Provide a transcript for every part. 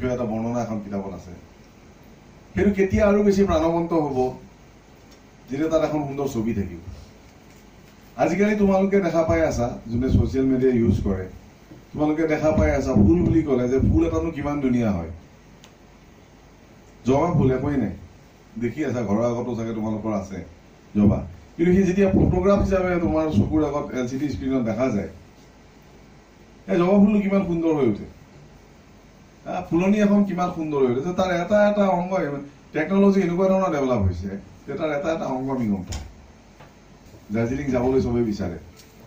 বিষয়ে এটা বৰ্ণনা এখন কিতাপত আছে কিন্তু কেতিয়া আৰু বেছি প্ৰাণৱন্ত হ'ব যেতিয়া তাত এখন সুন্দৰ ছবি থাকিব আজিকালি তোমালোকে দেখা পাই আছা যোনে ছ'চিয়েল মিডিয়া ইউজ কৰে তোমালোকে দেখা পাই আছা ফুল বুলি ক'লে যে ফুল এটানো কিমান ধুনীয়া হয় জবা ফুল একোৱেই নাই দেখি আছা ঘৰৰ আগতো চাগে তোমালোকৰ আছে জবা কিন্তু সি যেতিয়া ফটোগ্ৰাফ হিচাপে তোমাৰ চকুৰ আগত LCD স্ক্ৰীণত দেখা যায় এই জবা ফুলটো কিমান সুন্দৰ হৈ উঠে ফুলনি এখন কিমান সুন্দৰ হৈ উঠে তাৰ এটা এটা অংগ টেকনলজি এনেকুৱা ধৰণৰ ডেভেলপ হৈছে যে তাৰ এটা এটা অংগ বিঙম দাৰ্জিলিং যাবলৈ চবেই বিচাৰে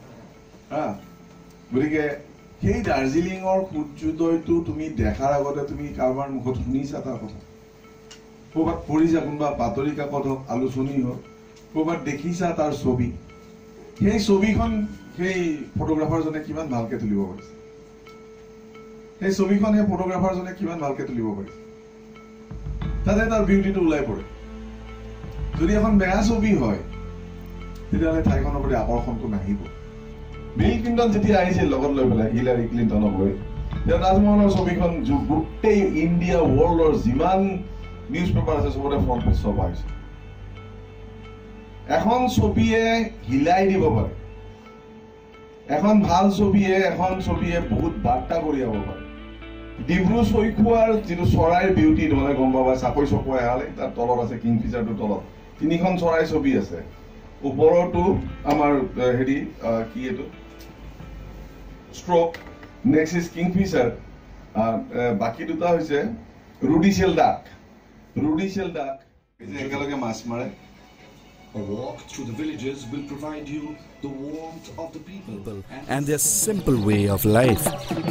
গতিকে সেই দাৰ্জিলিঙৰ সূৰ্যোদয়টো তুমি দেখাৰ আগতে তুমি কাৰোবাৰ মুখত শুনিছা তাৰ কথা ক'ৰবাত পঢ়িছা কোনোবা বাতৰি কাকত হওক আলোচনী হওক ক'ৰবাত দেখিছা তাৰ ছবি সেই ছবিখন সেই ফটোগ্ৰাফাৰজনে কিমান ভালকে তুলিব পাৰিছে সেই ছবিখন সেই ফটোগ্ৰাফাৰজনে কিমান ভালকে তুলিব পাৰিছে তাতে তাৰ বিউটিটো ওলাই পৰে যদি এখন বেয়া ছবি হয় তেতিয়াহ'লে ঠাইখনৰ প্ৰতি আকৰ্ষণটো নাহিব বিল ক্লিণ্টন যেতিয়া আহিছিল লগত লৈ পেলাই হিলাৰী ক্লিণ্টনক লৈ তেওঁ তাজমহলৰ ছবিখন গোটেই ইণ্ডিয়া ৱৰ্ল্ডৰ যিমান নিউজ পেপাৰ আছে চবতে ফ্ৰণ্ট পেজ ছপা হৈছে এখন ছবিয়ে হিলাই দিব পাৰে এখন ভাল ছবিয়ে বহুত বাৰ্তা কঢ়িয়াব পাৰে ডিব্ৰু চৈখোৱাৰ যিটো চৰাইৰ বিউটি তোমালোকে গম পাবা চাপৈ চকুৱাই আহালে তাৰ তলত আছে কিংফিচাৰটোৰ তলত তিনিখন চৰাই ছবি আছে ওপৰতো আমাৰ হেৰি কি এইটো ষ্ট্ৰক নেক্সট ইজ কিংফিচাৰ বাকী দুটা হৈছে ৰুডিচিয়েল ডাক একেলগে মাছ মাৰে A walk through the villages will provide you the warmth of the people and their simple way of life.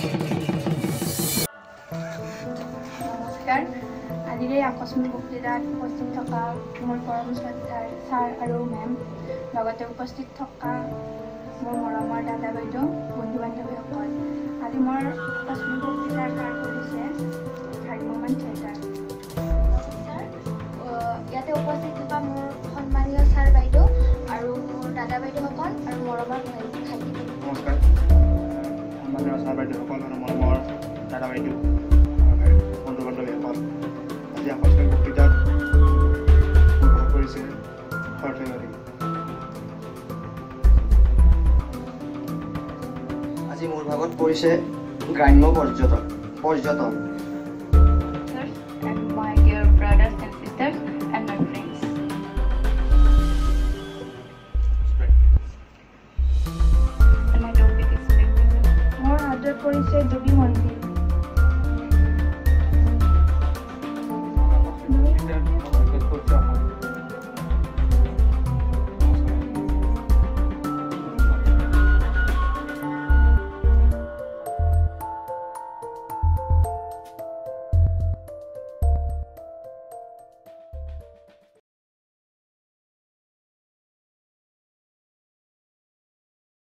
নমস্কাৰ আজিৰ এই আকস্মিক বক্তৃতাত উপস্থিত থকা মোৰ পৰম শ্ৰদ্ধাৰ ছাৰ আৰু মেম লগতে উপস্থিত থকা মোৰ মৰমৰ দাদা বাইদেউ বন্ধু বান্ধৱীসকল আজি মোৰ আকস্মিক বক্তৃতাৰ কাৰ্ড কৰিছে ভাগ্যৱান থিয়েটাৰ ইয়াতে উপস্থিত থকা মোৰ সন্মানীয় ছাৰ বাইদেউ আৰু মোৰ দাদা বাইদেউসকল আৰু মৰমৰ ভাইটি নমস্কাৰ সন্মানীয় ছাৰ বাইদেউসকল আৰু মৰমৰ দাদা বাইদেউ বন্ধু বান্ধৱীসকল আজি আকস্মিক বক্তৃতাত ভাগ কৰিছে সৰ্থেবাৰী আজি মোৰ ভাগত পৰিছে গ্ৰাম্য পৰ্যটন and my dear brothers and sisters and my friends. And my topic is more other police